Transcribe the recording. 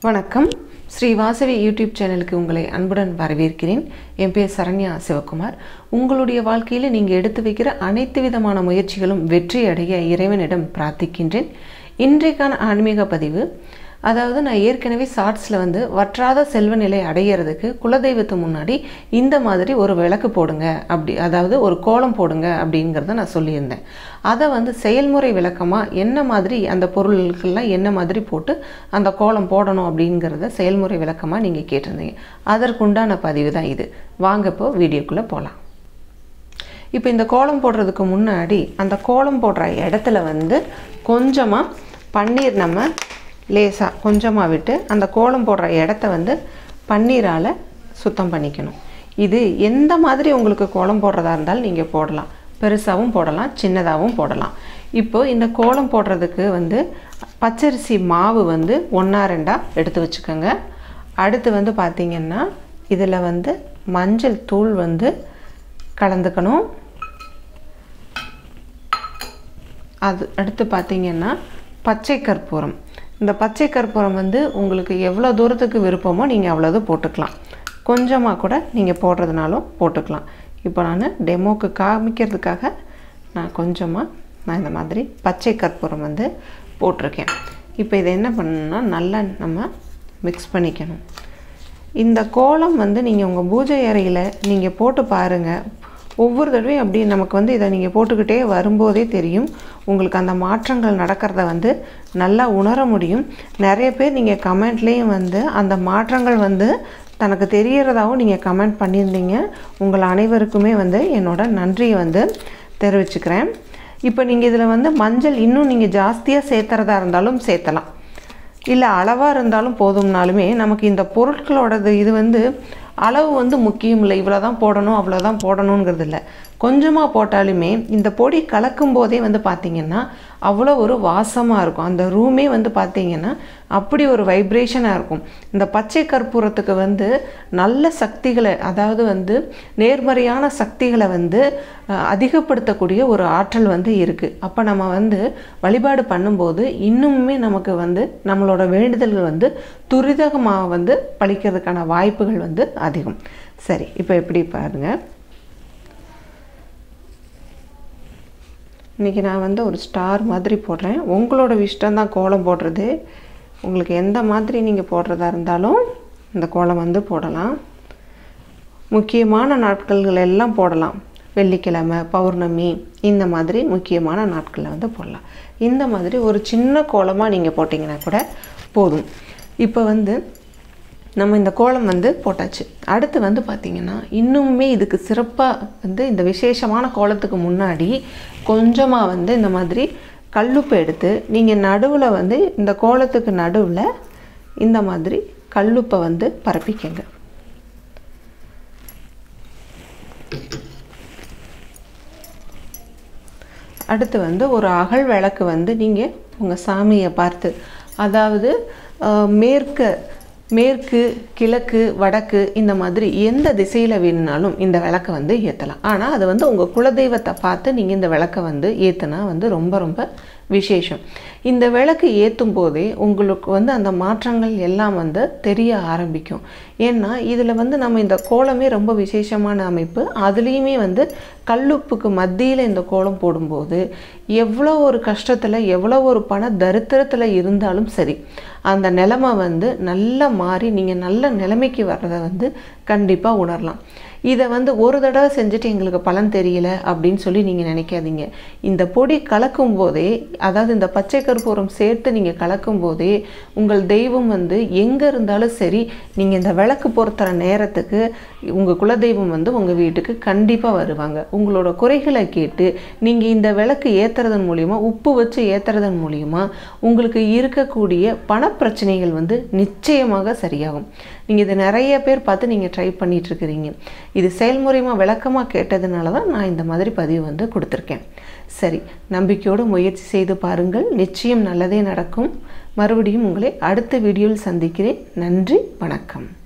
வணக்கம். ஸ்ரீ வாசவி யூடியூப் சேனலுக்கு உங்களை அன்புடன் வரவேற்கிறேன். என் பேர் சரண்யா சிவகுமார். உங்களுடைய வாழ்க்கையில் நீங்கள் எடுத்து வைக்கிற அனைத்து விதமான முயற்சிகளும் வெற்றி அடைய இறைவனிடம் பிரார்த்திக்கின்றேன். இன்றைக்கான ஆன்மீக பதிவு, அதாவது நான் ஏற்கனவே ஷார்ட்ஸில் வற்றாத செல்வ நிலை அடையிறதுக்கு குலதெய்வத்து முன்னாடி இந்த மாதிரி ஒரு விளக்கு போடுங்க, அதாவது ஒரு கோலம் போடுங்க அப்படிங்கிறத நான் சொல்லியிருந்தேன். அதை செயல்முறை விளக்கமாக என்ன மாதிரி அந்த பொருட்கள்லாம் என்ன மாதிரி போட்டு அந்த கோலம் போடணும் அப்படிங்கிறத செயல்முறை விளக்கமாக நீங்கள் கேட்டிருந்தீங்க. அதற்குண்டான பதிவு தான் இது. வாங்க இப்போ வீடியோக்குள்ளே போகலாம். இப்போ இந்த கோலம் போடுறதுக்கு முன்னாடி அந்த கோலம் போடுற இடத்துல கொஞ்சமாக பன்னீர் நம்ம லேசாக கொஞ்சமாக விட்டு அந்த கோலம் போடுற இடத்த பன்னீரால் சுத்தம் பண்ணிக்கணும். இது எந்த மாதிரி உங்களுக்கு கோலம் போடுறதா இருந்தாலும் நீங்கள் போடலாம். பெருசாகவும் போடலாம், சின்னதாகவும் போடலாம். இப்போது இந்த கோலம் போடுறதுக்கு பச்சரிசி மாவு 1-2 எடுத்து வச்சுக்கோங்க. அடுத்து பார்த்திங்கன்னா இதில் மஞ்சள் தூள் கலந்துக்கணும். அது அடுத்து பார்த்திங்கன்னா பச்சை கற்பூரம். இந்த பச்சை கற்பூரம் உங்களுக்கு எவ்வளோ தூரத்துக்கு விருப்பமோ நீங்கள் அவ்வளோது போட்டுக்கலாம். கொஞ்சமாக கூட நீங்கள் போடுறதுனாலும் போட்டுக்கலாம். இப்போ நான் டெமோக்கு காமிக்கிறதுக்காக நான் இந்த மாதிரி பச்சை கற்பூரம் போட்டிருக்கேன். இப்போ இதை என்ன பண்ணணும்னா நல்லா நம்ம மிக்ஸ் பண்ணிக்கணும். இந்த கோலம் நீங்கள் உங்கள் பூஜை அறையில் நீங்கள் போட்டு பாருங்கள். ஒவ்வொரு தடவையும் அப்படி நமக்கு இதை நீங்கள் போட்டுக்கிட்டே வரும்போதே தெரியும், உங்களுக்கு அந்த மாற்றங்கள் நடக்கிறத நல்லா உணர முடியும். நிறைய பேர் நீங்கள் கமெண்ட்லேயும் அந்த மாற்றங்கள் தனக்கு தெரிகிறதாகவும் நீங்கள் கமெண்ட் பண்ணியிருந்தீங்க. உங்கள் அனைவருக்குமே என்னோட நன்றியை தெரிவிச்சுக்கிறேன். இப்போ நீங்கள் இதில் மஞ்சள் இன்னும் நீங்கள் ஜாஸ்தியாக சேர்த்துறதா இருந்தாலும் சேர்த்தலாம், இல்லை அளவாக இருந்தாலும் போதும்னாலுமே நமக்கு இந்த பொருட்களோடது இது அளவு முக்கியம் இல்லை. இவ்வளோ தான் போடணும் அவ்வளோ தான் போடணுங்கிறது இல்லை. கொஞ்சமாக போட்டாலுமே இந்த பொடி கலக்கும் போதே பார்த்திங்கன்னா அவ்வளோ ஒரு வாசமாக இருக்கும். அந்த ரூமே பார்த்திங்கன்னா அப்படி ஒரு வைப்ரேஷனாக இருக்கும். இந்த பச்சை கற்பூரத்துக்கு நல்ல சக்திகளை, அதாவது நேர்மறையான சக்திகளை அதிகப்படுத்தக்கூடிய ஒரு ஆற்றல் இருக்குது. அப்போ நம்ம வழிபாடு பண்ணும்போது இன்னுமே நமக்கு நம்மளோட வேண்டுதல்கள் துரிதமாக பழிக்கிறதுக்கான வாய்ப்புகள் அதிகம். சரி, இப்போ எப்படி பாருங்கள். இன்றைக்கி நான் ஒரு ஸ்டார் மாதிரி போடுறேன். உங்களோட இஷ்டம் தான் கோலம் போடுறது. உங்களுக்கு எந்த மாதிரி நீங்கள் போடுறதா இருந்தாலும் இந்த கோலம் போடலாம். முக்கியமான நாட்கள் எல்லாம் போடலாம். வெள்ளிக்கிழமை, பௌர்ணமி, இந்த மாதிரி முக்கியமான நாட்களில் போடலாம். இந்த மாதிரி ஒரு சின்ன கோலமாக நீங்கள் போட்டிங்கன்னா கூட போதும். இப்போ நம்ம இந்த கோலம் போட்டாச்சு. அடுத்து பார்த்திங்கன்னா இன்னுமே இதுக்கு சிறப்பாக இந்த விசேஷமான கோலத்துக்கு முன்னாடி கொஞ்சமாக இந்த மாதிரி கல்லுப்பு எடுத்து நீங்கள் நடுவில் இந்த கோலத்துக்கு நடுவில் இந்த மாதிரி கல்லுப்பை பரப்பிக்கங்க. அடுத்து ஒரு அகல் விளக்கு நீங்கள் உங்கள் சாமியை பார்த்து, அதாவது மேற்கு, கிழக்கு, வடக்கு, இந்த மாதிரி எந்த திசையில் வேணுனாலும் இந்த விளக்கை ஏற்றலாம். ஆனால் அது உங்கள் குலதெய்வத்தை பார்த்து நீங்கள் இந்த விளக்கை ஏற்றினா ரொம்ப ரொம்ப விசேஷம். இந்த விளக்கு ஏற்றும் போதே உங்களுக்கு அந்த மாற்றங்கள் எல்லாம் தெரிய ஆரம்பிக்கும். ஏன்னா இதில் நம்ம இந்த கோலமே ரொம்ப விசேஷமான அமைப்பு. அதுலேயுமே கல்லுப்புக்கு மத்தியில் இந்த கோலம் போடும்போது எவ்வளோ ஒரு கஷ்டத்தில், எவ்வளோ ஒரு பண தரித்திரத்தில் இருந்தாலும் சரி, அந்த நிலைமை நல்லா மாறி நீங்கள் நல்ல நிலைமைக்கு வர்றதை கண்டிப்பாக உணரலாம். இதை ஒரு தடவை செஞ்சுட்டு எங்களுக்கு பலன் தெரியல அப்படின்னு சொல்லி நீங்கள் நினைக்காதீங்க. இந்த பொடி கலக்கும் போதே, அதாவது இந்த பச்சை கற்பூரம் சேர்த்து நீங்கள் கலக்கும் போதே உங்கள் தெய்வம் எங்கே இருந்தாலும் சரி, நீங்கள் இந்த விளக்கு பொறுத்துற நேரத்துக்கு உங்கள் குலதெய்வம் உங்கள் வீட்டுக்கு கண்டிப்பாக வருவாங்க. உங்களோட குறைகளை கேட்டு நீங்கள் இந்த விளக்கு ஏற்றுறதன் மூலிமா, உப்பு வச்சு ஏற்றுறதன் மூலிமா உங்களுக்கு இருக்கக்கூடிய பணப்பிரச்சனைகள் நிச்சயமாக சரியாகும். நீங்கள் இதை நிறைய பேர் பார்த்து நீங்கள் ட்ரை பண்ணிகிட்ருக்கிறீங்க. இது செயல்முறையாக விளக்கமாக கேட்டதுனால தான் நான் இந்த மாதிரி பதிவு கொடுத்துருக்கேன். சரி, நம்பிக்கையோடு முயற்சி செய்து பாருங்கள். நிச்சயம் நல்லதே நடக்கும். மறுபடியும் உங்களை அடுத்த வீடியோவில் சந்திக்கிறேன். நன்றி, வணக்கம்.